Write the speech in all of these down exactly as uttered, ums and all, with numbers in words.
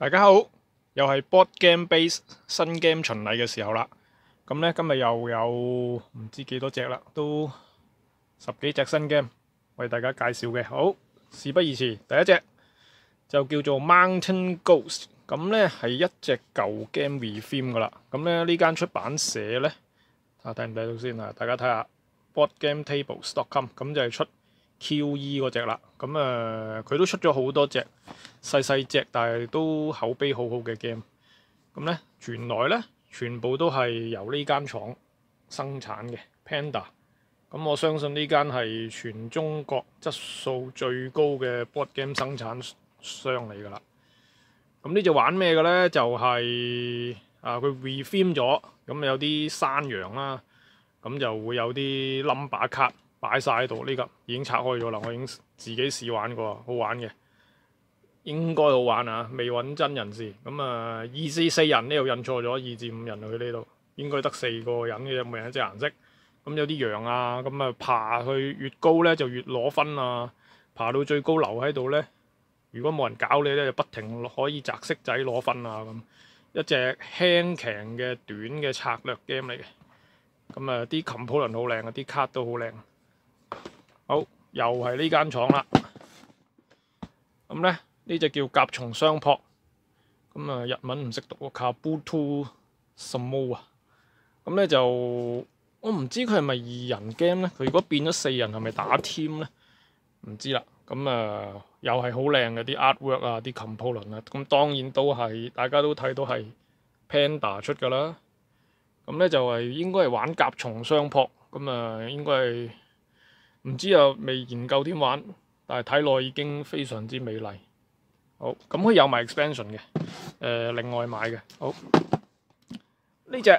大家好，又係 Board Game Base 新 game 巡禮嘅時候啦。咁呢，今日又有唔知幾多隻啦，都十幾隻新 game 為大家介紹嘅。好，事不宜遲，第一隻就叫做 Mountain Ghost。咁呢係一隻舊 game retheme 噶啦。咁呢呢間出版社呢，睇睇唔睇到先啊？大家睇下 boardgametables dot com， 咁就係出 Q E 嗰隻啦。咁誒，佢、呃、都出咗好多隻細細隻，但係都口碑好好嘅 game。咁咧，原來咧全部都係由呢間廠生產嘅 Panda。咁我相信呢間係全中國質素最高嘅 board game 生產商嚟㗎啦。咁呢隻玩咩嘅咧？就係、是、啊，佢 retheme 咗，咁有啲山羊啦，咁就會有啲 number 卡擺晒喺度。呢個已經拆開咗啦，我已經自己試玩過，好玩嘅。應該好玩啊！未揾真人試咁啊，二至四人呢度印錯咗，二至五人去呢度應該得四個人嘅啫，每人一隻顏色。咁有啲羊啊，咁啊爬去越高咧就越攞分啊，爬到最高留喺度咧，如果冇人搞你咧，就不停可以擲色仔攞分啊咁。一隻輕強嘅短嘅策略 game 嚟嘅。咁啊啲 component 好靚啊，啲卡都好靚。好，又係呢間廠啦。咁咧。呢隻叫甲蟲雙撲，咁啊日文唔識讀喎 Kabuto Sumo 啊，咁咧就我唔知佢係咪二人 game 咧，佢如果變咗四人係咪打 team 咧？唔知啦，咁啊又係好靚嘅啲 artwork 啊，啲 component 啊，咁當然都係大家都睇到係 Panda 出㗎啦，咁咧就係應該係玩甲蟲雙撲，咁啊應該係唔知啊未研究點玩，但係睇落已經非常之美麗。好，咁佢有埋 expansion 嘅，誒、呃、另外買嘅。好，呢隻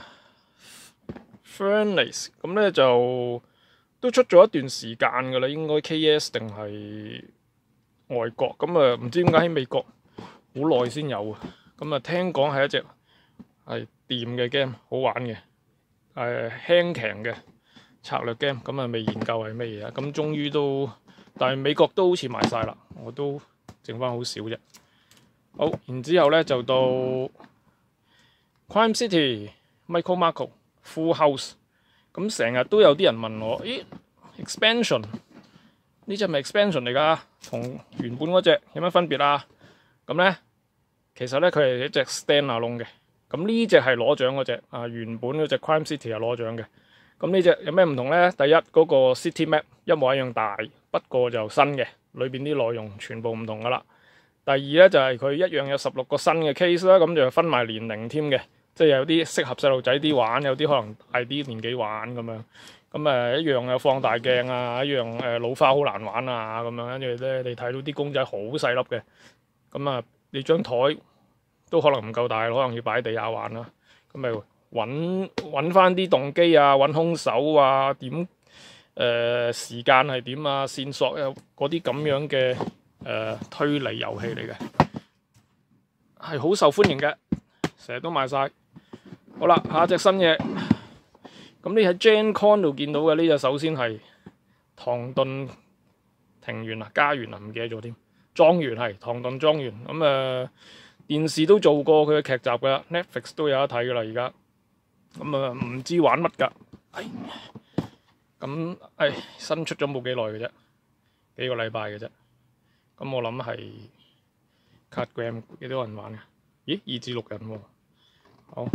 Furnace 咁咧就都出咗一段時間㗎啦，應該 K S 定係外國，咁啊唔知點解喺美國好耐先有啊。咁啊聽講係一隻係掂嘅 game， 好玩嘅，誒輕強嘅策略 game， 咁啊未研究係咩嘢啊，咁終於都，但係美國都好似賣晒啦，我都。剩翻好少啫。好，然之後咧就到 Crime City、Michael Marco、Full House。咁成日都有啲人問我，咦 ，expansion 呢隻係咪 expansion 嚟㗎？同原本嗰隻有乜分別啊？咁咧，其實咧佢係一隻 standalone 嘅。咁呢隻係攞獎嗰隻啊，原本嗰隻 Crime City 係攞獎嘅。咁呢隻有咩唔同咧？第一嗰、嗰個 City Map 一模一樣大，不過就新嘅。裏邊啲內容全部唔同噶啦。第二咧就係、是、佢一樣有十六個新嘅 case 啦，咁就分埋年齡添嘅，即係有啲適合細路仔啲玩，有啲可能大啲年紀玩咁樣。咁誒一樣有放大鏡啊，一樣誒老花好難玩啊咁樣。跟住咧你睇到啲公仔好細粒嘅，咁啊你張台都可能唔夠大，可能要擺喺地下玩啦。咁咪揾揾翻啲動機啊，揾兇手啊，點？誒、呃、時間係點啊？線索有嗰啲咁樣嘅誒、呃、推理遊戲嚟嘅，係好受歡迎嘅，成日都賣晒。好啦，下一隻新嘢，咁你喺 Gen Con 度見到嘅呢隻，首先係唐頓庭園啊，家園啊，唔記得咗添。莊園係唐頓莊園，咁誒、呃、電視都做過佢嘅劇集㗎 ，Netflix 都有得睇㗎啦，而家咁啊唔知玩乜㗎。哎咁誒新出咗冇幾耐嘅啫，幾個禮拜嘅啫。咁我諗係 card game 幾多人玩嘅？咦，二至六人喎。好，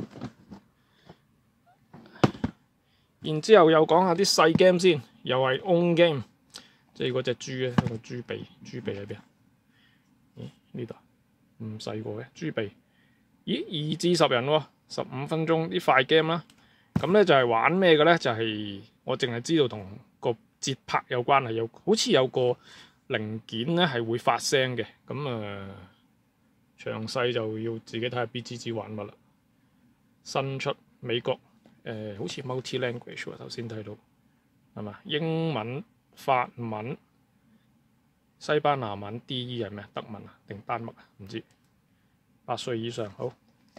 然之後又講下啲細 game 先，又係 own game， 即係嗰隻豬咧，個豬鼻，豬鼻喺邊啊？咦，呢度唔細個嘅豬鼻。咦，二至十人喎，十五分鐘啲快 game 啦。咁咧就係玩咩嘅咧？就係、是、我淨係知道同個節拍有關係，有好似有個零件咧係會發聲嘅。咁誒、呃、詳細就要自己睇下 B G G 玩乜啦。新出美國誒、呃，好似 multi language 喎，頭先睇到係嘛？英文、法文、西班牙文、D E 係咩？德文啊定丹麥啊？唔知。八歲以上好。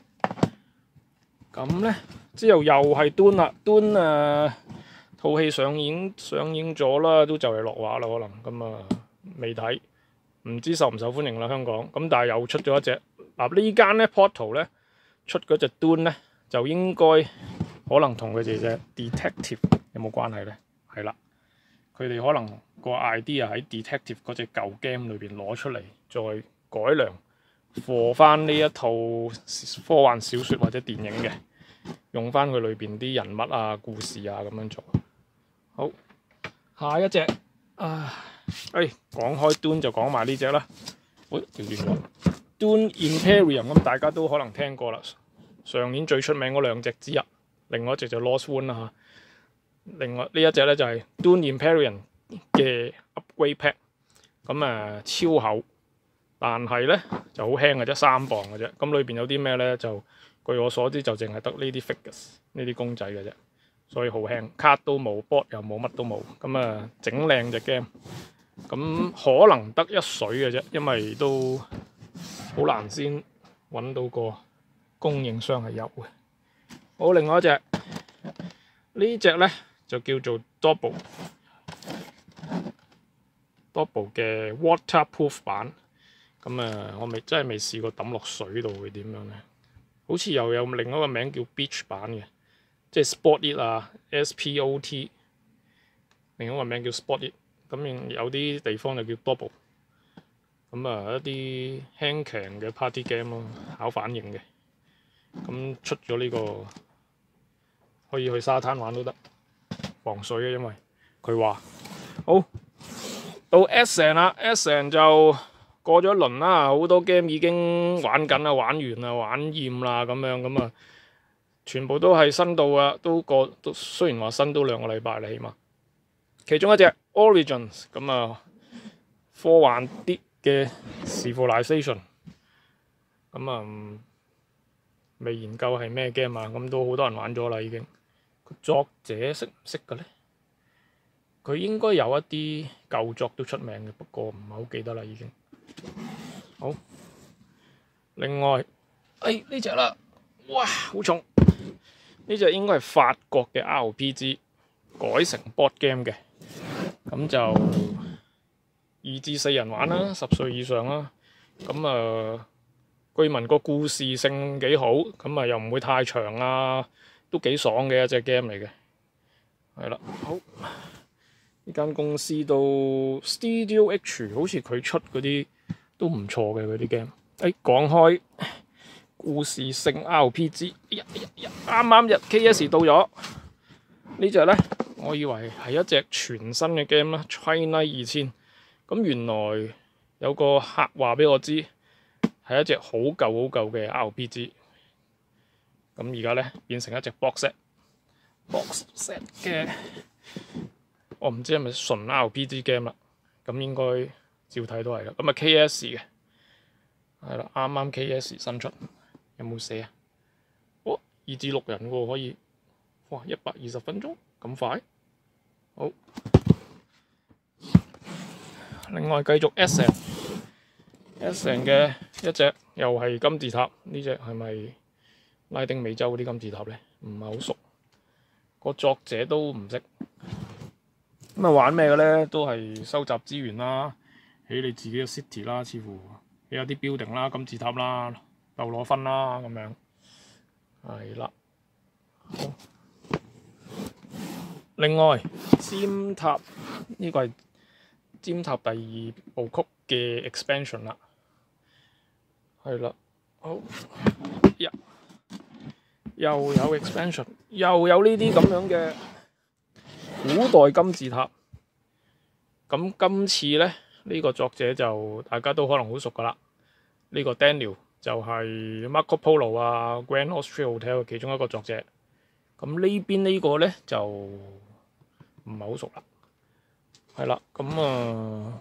咁咧之後又係端啦，端誒套戲上映上映咗啦，都就嚟落畫啦，可能咁啊未睇，唔知受唔受歡迎啦香港。咁但係又出咗一隻啊呢間咧 Portal 咧出嗰隻 Dune 咧，就應該可能同佢哋嘅 Detective 有冇關係咧？係啦，佢哋可能個 idea 喺 Detective 嗰隻舊 game 裏邊攞出嚟，再改良for 翻呢一套科幻小説或者電影嘅，用翻佢裏邊啲人物啊、故事啊咁樣做。好，下一隻啊，誒講開 Dune 就講埋呢隻啦。喂，調轉咗 Dune Imperium 咁，大家都可能聽過啦。上年最出名嗰兩隻之一，另外一隻就 Lost One 啦嚇。另外呢一隻咧就係 Dune Imperium 嘅 Upgrade Pack，咁啊超厚，但係咧就好輕嘅啫，三磅嘅啫。咁裏邊有啲咩咧？就據我所知就淨係得呢啲 figures 呢啲公仔嘅啫，所以好輕，卡都冇 board 又冇，乜都冇。咁啊整靚隻 game，咁可能得一水嘅啫，因為都好難先揾到個供應商係有嘅。好，另外一隻呢隻咧就叫做 Double Double 嘅 Waterproof 版。咁啊，我未真係未試過抌落水度會點樣咧？好似又有另一個名叫 Beach 版嘅，即係 Spot It 啊 ，S P O T， 另一個名叫 Spot It。咁有啲地方就叫 Double。咁啊，一啲輕強嘅 party game 咯，考反應嘅。咁出咗呢個可以去沙灘玩都得，防水嘅，因為佢話好到 Essen 啦 ，Essen 就過咗一輪啦，好多 game 已經玩緊啦，玩完啦，玩厭啦咁樣咁啊，全部都係新到啊，都過都雖然話新都兩個禮拜啦，起碼。其中一隻 Origins 咁啊，科幻啲嘅 Civilization 咁啊，未研究係咩 game 啊，咁都好多人玩咗啦已經。個作者識唔識嘅咧？佢應該有一啲舊作都出名嘅，不過唔係好記得啦已經。好，另外，誒呢隻啦，哇好重！呢隻應該係法國嘅 R P G 改成 board game 嘅，咁就二至四人玩啦，十歲以上啦。咁啊，據聞個故事性幾好，咁啊又唔會太長啊，都幾爽嘅一隻 game 嚟嘅。係啦，好，呢間公司都 Studio H， 好似佢出嗰啲都唔錯嘅嗰啲 game。誒講開故事性 R P G， 哎呀哎呀，啱啱日 K S 到咗呢隻咧，我以為係一隻全新嘅 game 啦 ，China 二千。咁原來有個客話俾我知係一隻好舊好舊嘅 R P G。咁而家咧變成一隻 box set，box set 嘅，我唔知係咪純 R P G game 啦。咁應該照睇都係啦。咁啊 K S 嘅。係啦，啱啱 K S 新出，有冇寫啊？哦，二至六人喎，可以，哇，一百二十分鐘咁快，好。另外繼續 Essen，Essen 嘅一隻又係金字塔，呢隻係咪拉丁美洲嗰啲金字塔咧？唔係好熟，個作者都唔識。咁啊玩咩嘅咧？都係收集資源啦，起你自己嘅 city 啦，似乎。有啲 building 啦、金字塔啦、鬥攞分啦咁樣，係啦。另外，尖塔呢、這個係尖塔第二部曲嘅 expansion 啦，係啦。好，又又有 expansion， 又有呢啲咁樣嘅古代金字塔。咁今次咧，呢、這個作者就大家都可能好熟噶啦。呢個 Daniel 就係 Marco Polo 啊 Grand Austria Hotel 其中一個作者。咁呢邊呢個咧就唔係好熟啦。係啦，咁啊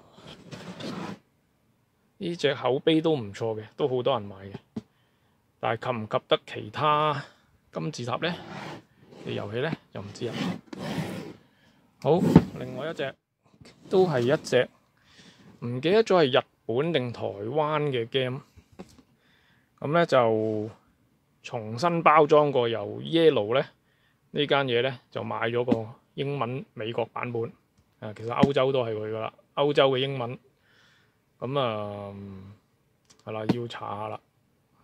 呢隻口碑都唔錯嘅，都好多人買嘅。但係及唔及得其他金字塔咧嘅遊戲咧，就唔知啦。好，另外一隻都係一隻唔記得咗係日本定台灣嘅 game， 咁咧就重新包裝過，由 Yellow 咧呢間嘢咧就買咗個英文美國版本，啊其實歐洲都係佢噶啦，歐洲嘅英文，咁啊係啦要查下啦，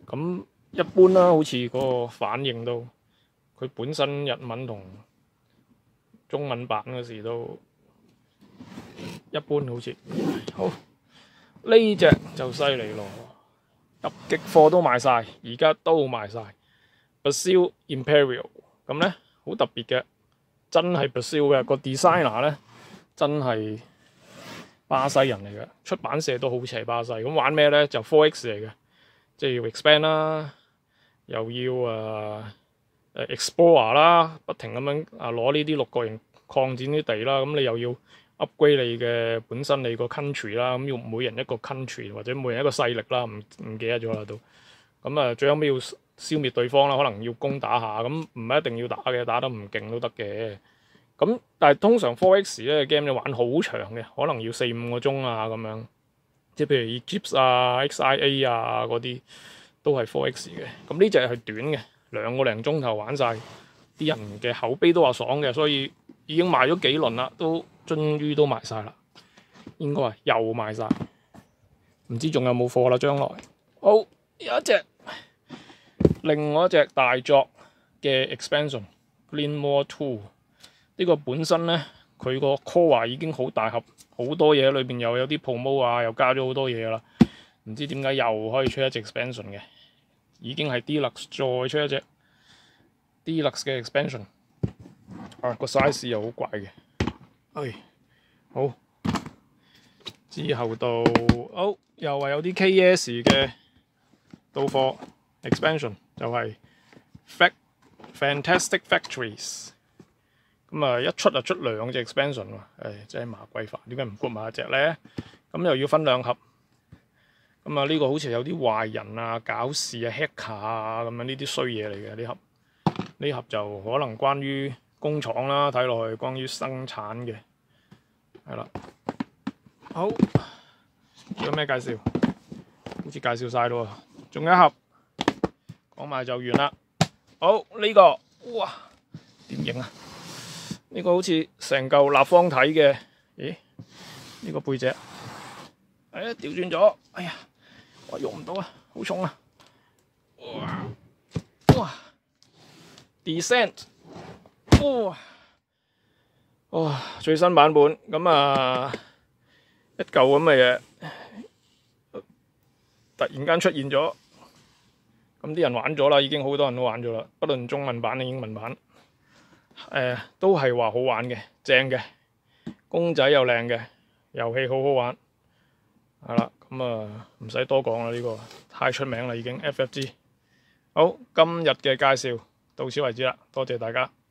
咁一般啦，好似嗰個反應都，佢本身日文同中文版嗰時都一般，好似好呢隻就犀利咯，入極貨都賣晒，而家都賣晒。Basil Imperial 咁咧好特別嘅，真係 Basil 嘅個 designer 咧，真係巴西人嚟嘅，出版社都好似係巴西。咁玩咩咧？就 four X 嚟嘅，即係要 expand 啦，又要誒誒 explore 啦，不停咁樣啊攞呢啲六角形擴展啲地啦。咁你又要 upgrade 你嘅本身你個 country 啦，咁要每人一個 country 或者每人一個勢力啦，唔唔記得咗啦都。咁啊，最後尾要消滅對方啦，可能要攻打下，咁唔係一定要打嘅，打得唔勁都得嘅。咁但係通常 four X 咧 game 你玩好長嘅，可能要四五個鐘啊咁樣。即係譬如 Eclipse 啊、X I A 啊嗰啲都係 four X 嘅。咁呢隻係短嘅，兩個零鐘頭玩晒，啲人嘅口碑都話爽嘅，所以已經賣咗幾輪啦，都終於都賣晒啦。應該係又賣晒，唔知仲有冇貨啦？將來好有一隻，另外一隻大作嘅 expansion Glenmore Two。呢個本身咧，佢個 core 已經好大盒，好多嘢，裏邊又有啲 promo 啊，又加咗好多嘢啦。唔知點解又可以出一隻 expansion 嘅，已經係 deluxe 再出一隻 deluxe 嘅 expansion。啊，個 size 又好怪嘅。唉，好之後到好又話有啲 K S 嘅到貨 expansion， 就係 Fantastic Factories。咁啊，一出就出兩隻 expansion 喎，唉，真係麻鬼煩，點解唔 group 埋一隻咧？咁又要分兩盒，咁啊呢個好似有啲壞人啊、搞事啊、hacker 啊咁樣呢啲衰嘢嚟嘅呢盒，呢盒就可能關於工廠啦，睇落去關於生產嘅，係啦。好，有咩介紹？好似介紹晒咯喎，仲有一盒，講埋就完啦。好，呢個，哇，點影啊？呢個好似成嚿立方體嘅，咦？呢個背脊，哎呀，調轉咗，哎呀，我用唔到啊，好重啊！哇哇 ，Descent， 哇哇，最新版本咁啊，一嚿咁嘅嘢，突然間出現咗，咁啲人玩咗啦，已經好多人都玩咗啦，不論中文版定英文版。誒、呃、都係話好玩嘅，正嘅，公仔又靚嘅，遊戲好好玩，係啦，咁啊唔使多講啦，呢、這個太出名啦已經 F F G。好，今日嘅介紹到此為止啦，多謝大家。